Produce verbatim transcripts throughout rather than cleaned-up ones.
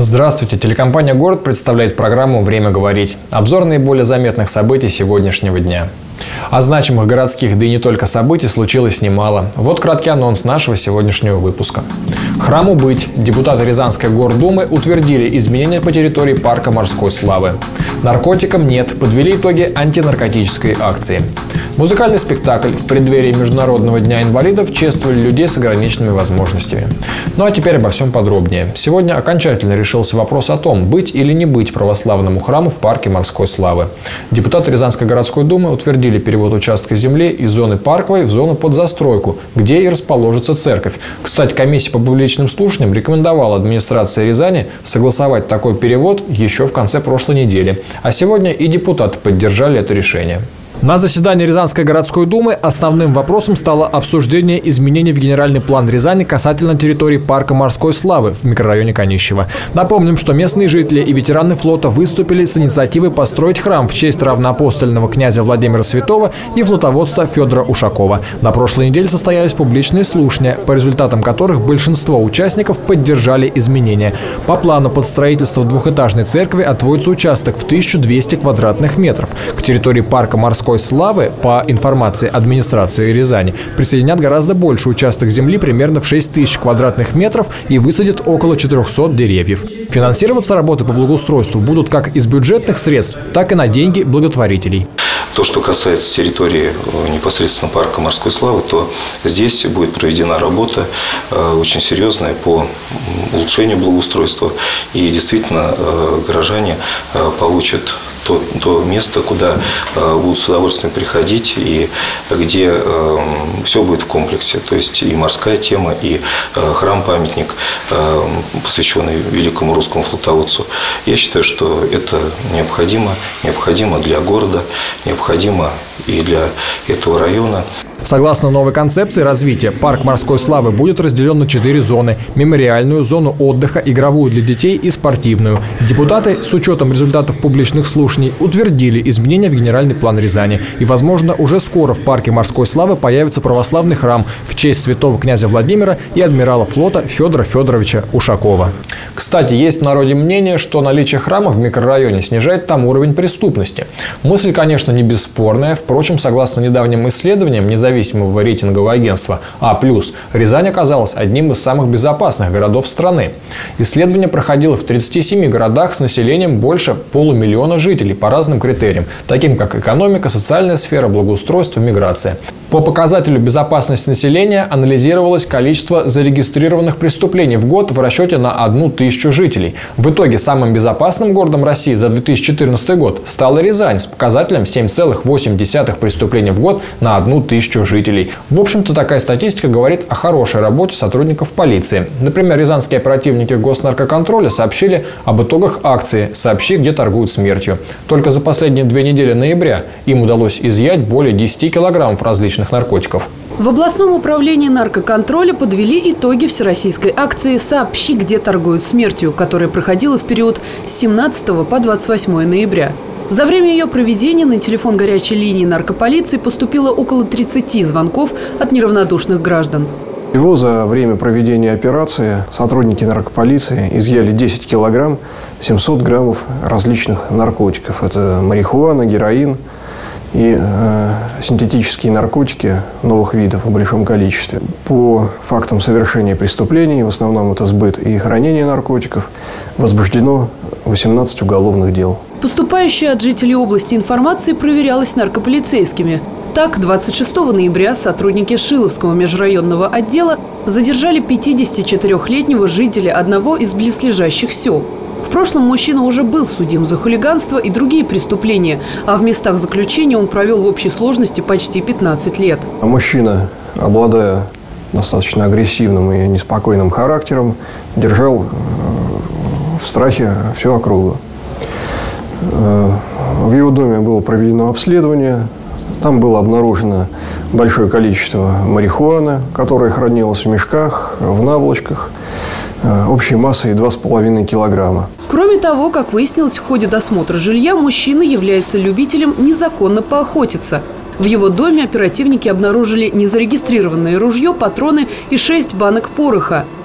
Здравствуйте! Телекомпания «Город» представляет программу «Время говорить». Обзор наиболее заметных событий сегодняшнего дня. А значимых городских, да и не только событий случилось немало. Вот краткий анонс нашего сегодняшнего выпуска. Храму быть. Депутаты Рязанской гордумы утвердили изменения по территории парка морской славы. Наркотикам нет. Подвели итоги антинаркотической акции. Музыкальный спектакль в преддверии Международного дня инвалидов чествовали людей с ограниченными возможностями. Ну а теперь обо всем подробнее. Сегодня окончательно решился вопрос о том, быть или не быть православному храму в парке морской славы. Депутаты Рязанской городской думы утвердили перевод участка земли из зоны парковой в зону под застройку, где и расположится церковь. Кстати, комиссия по публичным слушаниям рекомендовала администрации Рязани согласовать такой перевод еще в конце прошлой недели. А сегодня и депутаты поддержали это решение. На заседании Рязанской городской думы основным вопросом стало обсуждение изменений в генеральный план Рязани касательно территории парка морской славы в микрорайоне Канищево. Напомним, что местные жители и ветераны флота выступили с инициативой построить храм в честь равноапостольного князя Владимира Святого и флотоводца Федора Ушакова. На прошлой неделе состоялись публичные слушания, по результатам которых большинство участников поддержали изменения. По плану под строительство двухэтажной церкви отводится участок в тысячу двести квадратных метров. К территории парка морской славы, по информации администрации Рязани, присоединят гораздо больше участок земли, примерно в шесть тысяч квадратных метров, и высадят около четырёхсот деревьев. Финансироваться работы по благоустройству будут как из бюджетных средств, так и на деньги благотворителей. То, что касается территории непосредственно парка морской славы, то здесь будет проведена работа очень серьезная по улучшению благоустройства. И действительно горожане получат то, то место, куда будут с удовольствием приходить и где все будет в комплексе. То есть и морская тема, и храм-памятник, посвященный великому русскому флотоводцу. Я считаю, что это необходимо, необходимо для города, необходимо и для этого района. Согласно новой концепции развития, парк морской славы будет разделен на четыре зоны – мемориальную, зону отдыха, игровую для детей и спортивную. Депутаты с учетом результатов публичных слушаний утвердили изменения в генеральный план Рязани. И, возможно, уже скоро в парке морской славы появится православный храм в честь святого князя Владимира и адмирала флота Федора Федоровича Ушакова. Кстати, есть в народе мнение, что наличие храма в микрорайоне снижает там уровень преступности. Мысль, конечно, не бесспорная. Впрочем, согласно недавним исследованиям независимого рейтингового агентства А плюс, Рязань оказалась одним из самых безопасных городов страны. Исследование проходило в тридцати семи городах с населением больше полумиллиона жителей по разным критериям, таким как экономика, социальная сфера, благоустройство, миграция. По показателю безопасности населения анализировалось количество зарегистрированных преступлений в год в расчете на одну тысячу жителей. В итоге самым безопасным городом России за две тысячи четырнадцатый год стала Рязань с показателем семь целых восемь десятых преступлений в год на одну тысячу жителей. В общем-то, такая статистика говорит о хорошей работе сотрудников полиции. Например, рязанские оперативники госнаркоконтроля сообщили об итогах акции «Сообщи, где торгуют смертью». Только за последние две недели ноября им удалось изъять более десяти килограммов различных наркотиков. В областном управлении наркоконтроля подвели итоги всероссийской акции «Сообщи, где торгуют смертью», которая проходила в период с семнадцатого по двадцать восьмое ноября. За время ее проведения на телефон горячей линии наркополиции поступило около тридцати звонков от неравнодушных граждан. Всего за время проведения операции сотрудники наркополиции изъяли десять килограмм семьсот граммов различных наркотиков. Это марихуана, героин и э, синтетические наркотики новых видов в большом количестве. По фактам совершения преступлений, в основном это сбыт и хранение наркотиков, возбуждено восемнадцать уголовных дел. Поступающая от жителей области информация проверялась наркополицейскими. Так, двадцать шестого ноября сотрудники Шиловского межрайонного отдела задержали пятидесятичетырёхлетнего жителя одного из близлежащих сел. В прошлом мужчина уже был судим за хулиганство и другие преступления, а в местах заключения он провел в общей сложности почти пятнадцать лет. Мужчина, обладая достаточно агрессивным и неспокойным характером, держал в страхе всю округу. В его доме было проведено обследование. Там было обнаружено большое количество марихуаны, которая хранилась в мешках, в наволочках, общей массой два с половиной килограмма. Кроме того, как выяснилось в ходе досмотра жилья, мужчина является любителем незаконно поохотиться. В его доме оперативники обнаружили незарегистрированное ружье, патроны и шесть банок пороха.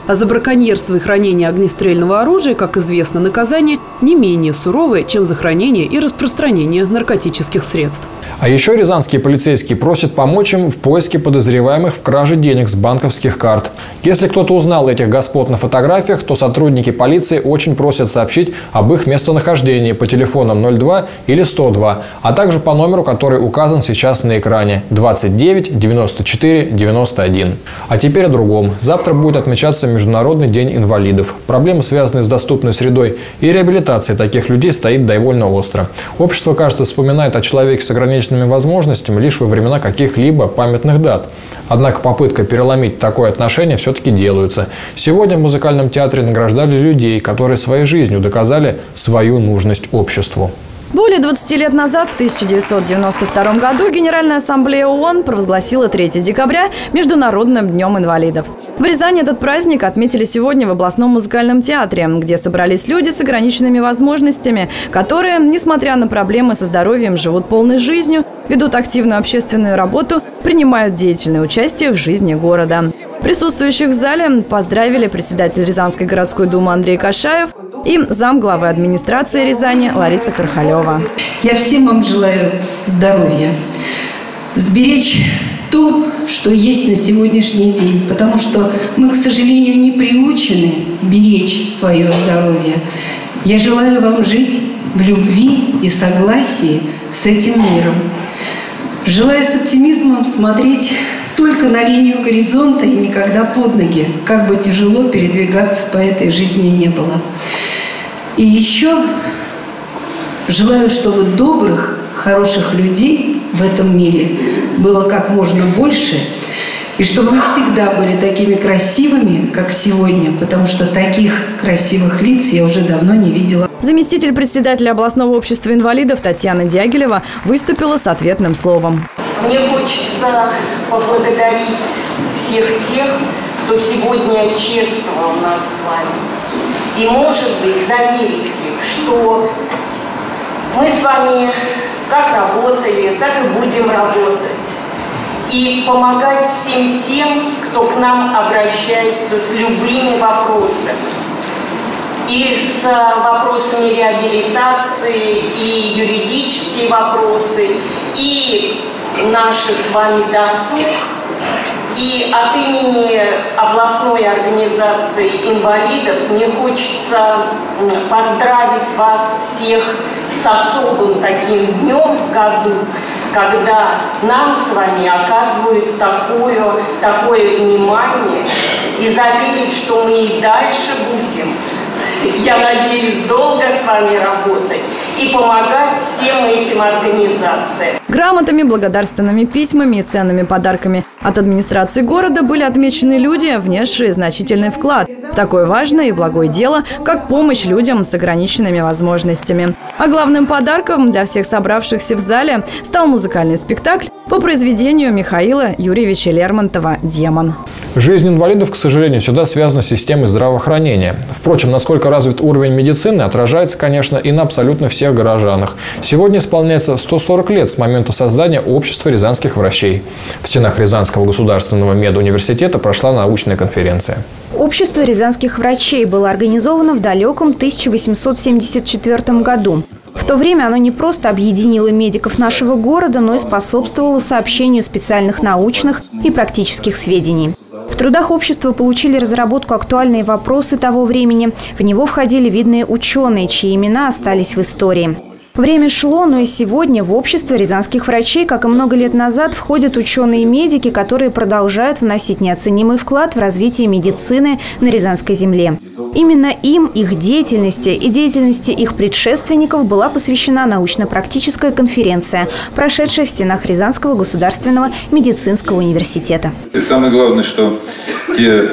А за браконьерство и хранение огнестрельного оружия, как известно, наказание не менее суровое, чем за хранение и распространение наркотических средств. А еще рязанские полицейские просят помочь им в поиске подозреваемых в краже денег с банковских карт. Если кто-то узнал этих господ на фотографиях, то сотрудники полиции очень просят сообщить об их местонахождении по телефонам ноль два или сто два, а также по номеру, который указан сейчас на экране – двадцать девять девяносто четыре девяносто один. А теперь о другом. Завтра будет отмечаться Международный день инвалидов. Проблема, связанная с доступной средой и реабилитацией таких людей, стоит довольно остро. Общество, кажется, вспоминает о человеке с ограниченными возможностями лишь во времена каких-либо памятных дат. Однако попытка переломить такое отношение все-таки делается. Сегодня в музыкальном театре награждали людей, которые своей жизнью доказали свою нужность обществу. Более двадцати лет назад, в тысяча девятьсот девяносто втором году, Генеральная ассамблея ООН провозгласила третьего декабря Международным днем инвалидов. В Рязани этот праздник отметили сегодня в областном музыкальном театре, где собрались люди с ограниченными возможностями, которые, несмотря на проблемы со здоровьем, живут полной жизнью, ведут активную общественную работу, принимают деятельное участие в жизни города. Присутствующих в зале поздравили председатель Рязанской городской думы Андрей Кашаев и замглавы администрации Рязани Лариса Кархалева. Я всем вам желаю здоровья, сберечь то, что есть на сегодняшний день, потому что мы, к сожалению, не приучены беречь свое здоровье. Я желаю вам жить в любви и согласии с этим миром. Желаю с оптимизмом смотреть только на линию горизонта и никогда под ноги, как бы тяжело передвигаться по этой жизни не было. И еще желаю, чтобы добрых, хороших людей в этом мире было как можно больше, и чтобы вы всегда были такими красивыми, как сегодня, потому что таких красивых лиц я уже давно не видела. Заместитель председателя областного общества инвалидов Татьяна Дягилева выступила с ответным словом. Мне хочется поблагодарить всех тех, кто сегодня чествовал нас с вами. И, может быть, заверить их, что мы с вами как работали, так и будем работать. И помогать всем тем, кто к нам обращается с любыми вопросами. И с вопросами реабилитации, и юридические вопросы, и наши с вами досуг. И от имени областной организации инвалидов мне хочется поздравить вас всех с особым таким днем в году, когда нам с вами оказывают такое, такое внимание, и заверить, что мы и дальше будем, я надеюсь, долго с вами работать и помогать всем этим организациям. Грамотами, благодарственными письмами и ценными подарками от администрации города были отмечены люди, внесшие значительный вклад в такое важное и благое дело, как помощь людям с ограниченными возможностями. А главным подарком для всех собравшихся в зале стал музыкальный спектакль по произведению Михаила Юрьевича Лермонтова «Демон». Жизнь инвалидов, к сожалению, всегда связана с системой здравоохранения. Впрочем, насколько развит уровень медицины, отражается, конечно, и на абсолютно всех горожанах. Сегодня исполняется сто сорок лет с момента создания общества рязанских врачей. В стенах Рязанского государственного медуниверситета прошла научная конференция. Общество рязанских врачей было организовано в далеком тысяча восемьсот семьдесят четвёртом году. В то время оно не просто объединило медиков нашего города, но и способствовало сообщению специальных научных и практических сведений. В трудах общества получили разработку актуальные вопросы того времени. В него входили видные ученые, чьи имена остались в истории. Время шло, но и сегодня в общество рязанских врачей, как и много лет назад, входят ученые и медики, которые продолжают вносить неоценимый вклад в развитие медицины на Рязанской земле. Именно им, их деятельности и деятельности их предшественников была посвящена научно-практическая конференция, прошедшая в стенах Рязанского государственного медицинского университета. И самое главное, что те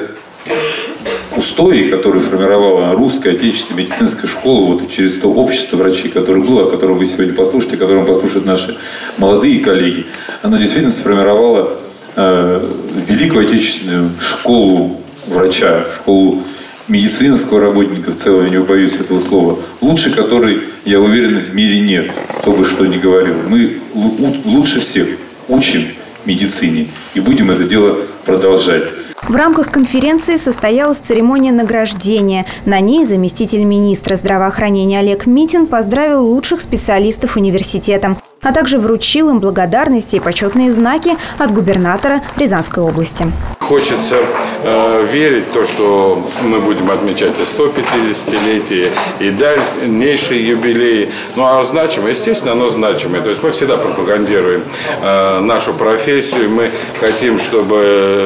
устои, которые формировала русская отечественная медицинская школа, вот через то общество врачей, которое было, о котором вы сегодня послушаете, о котором послушают наши молодые коллеги, она действительно сформировала э, великую отечественную школу врача, школу медицинского работника в целом, я не побоюсь этого слова, лучше которой, я уверен, в мире нет, кто бы что ни говорил. Мы лучше всех учим медицине и будем это дело продолжать. В рамках конференции состоялась церемония награждения. На ней заместитель министра здравоохранения Олег Митин поздравил лучших специалистов университета, а также вручил им благодарности и почетные знаки от губернатора Рязанской области. Хочется э, верить в то, что мы будем отмечать и сто пятидесятилетие, и дальнейшие юбилеи. Ну а значимо, естественно, оно значимое. То есть мы всегда пропагандируем э, нашу профессию. Мы хотим, чтобы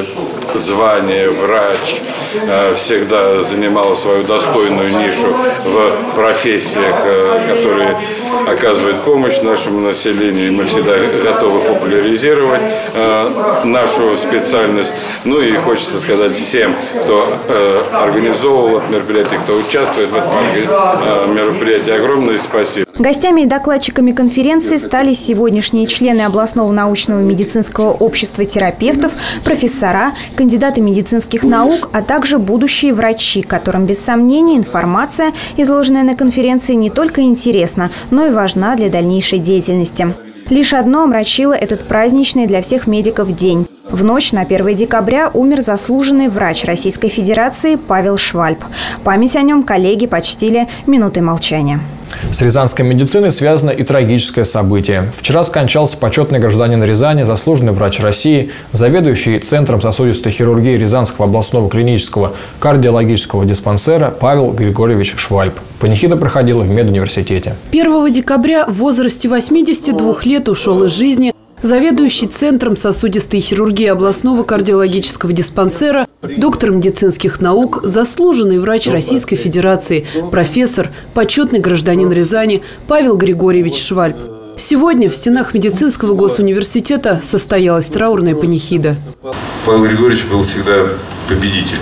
звание врач э, всегда занимало свою достойную нишу в профессиях, э, которые оказывают помощь нашему населению. И мы всегда готовы популяризировать э, нашу специальность. Ну и хочется сказать всем, кто э, организовывал это мероприятие, кто участвует в этом э, мероприятии, огромное спасибо. Гостями и докладчиками конференции стали сегодняшние члены областного научного медицинского общества терапевтов, профессора, кандидаты медицинских наук, а также будущие врачи, которым без сомнения информация, изложенная на конференции, не только интересна, но и важна для дальнейшей деятельности. Лишь одно омрачило этот праздничный для всех медиков день. В ночь на первое декабря умер заслуженный врач Российской Федерации Павел Швальб. Память о нем коллеги почтили минутой молчания. С рязанской медициной связано и трагическое событие. Вчера скончался почетный гражданин Рязани, заслуженный врач России, заведующий Центром сосудистой хирургии Рязанского областного клинического кардиологического диспансера Павел Григорьевич Швальб. Панихида проходила в медуниверситете. первого декабря в возрасте восьмидесяти двух лет ушел из жизни заведующий Центром сосудистой хирургии областного кардиологического диспансера, доктор медицинских наук, заслуженный врач Российской Федерации, профессор, почетный гражданин Рязани Павел Григорьевич Швальб. Сегодня в стенах медицинского госуниверситета состоялась траурная панихида. Павел Григорьевич был всегда победителем.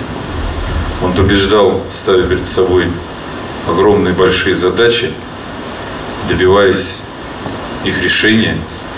Он побеждал, ставя перед собой огромные большие задачи, добиваясь их решения,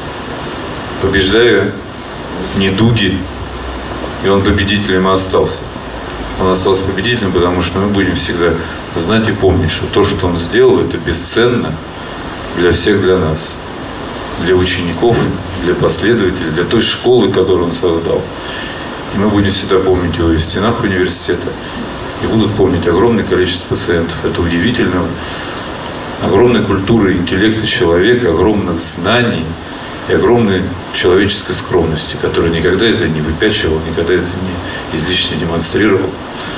побеждая недуги, и он победителем и остался. Он остался победителем, потому что мы будем всегда знать и помнить, что то, что он сделал, это бесценно для всех, для нас, для учеников, для последователей, для той школы, которую он создал. И мы будем всегда помнить его и в стенах университета, и будут помнить огромное количество пациентов. Это удивительного, огромной культуры, интеллекта человека, огромных знаний и огромной человеческой скромности, который никогда это не выпячивал, никогда это не излишне демонстрировал.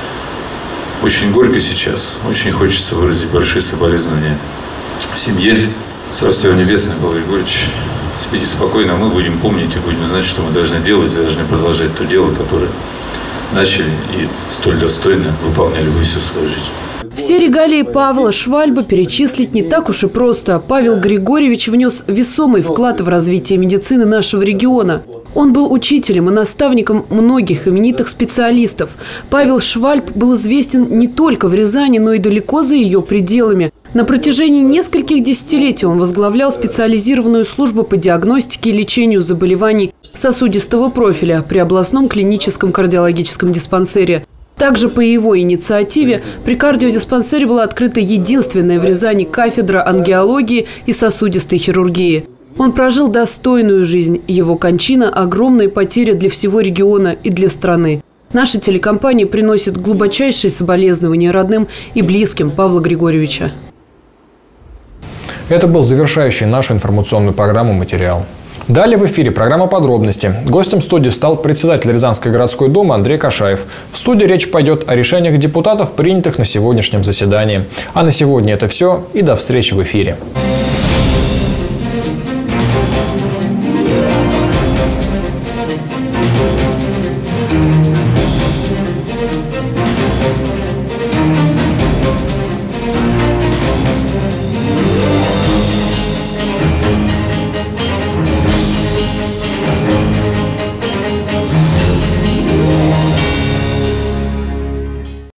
Очень горько сейчас, очень хочется выразить большие соболезнования семье. Царствие Небесное, Павел Григорьевич, спите спокойно, мы будем помнить и будем знать, что мы должны делать, и должны продолжать то дело, которое начали и столь достойно выполняли вы всю свою жизнь. Все регалии Павла Швальба перечислить не так уж и просто. Павел Григорьевич внес весомый вклад в развитие медицины нашего региона. Он был учителем и наставником многих именитых специалистов. Павел Швальб был известен не только в Рязани, но и далеко за ее пределами. На протяжении нескольких десятилетий он возглавлял специализированную службу по диагностике и лечению заболеваний сосудистого профиля при областном клиническом кардиологическом диспансере. Также по его инициативе при кардиодиспансере была открыта единственная в Рязани кафедра ангиологии и сосудистой хирургии. Он прожил достойную жизнь. Его кончина – огромная потеря для всего региона и для страны. Наша телекомпания приносит глубочайшие соболезнования родным и близким Павла Григорьевича. Это был завершающий нашу информационную программу материал. Далее в эфире программа «Подробности». Гостем студии стал председатель Рязанской городской думы Андрей Кашаев. В студии речь пойдет о решениях депутатов, принятых на сегодняшнем заседании. А на сегодня это все. И до встречи в эфире.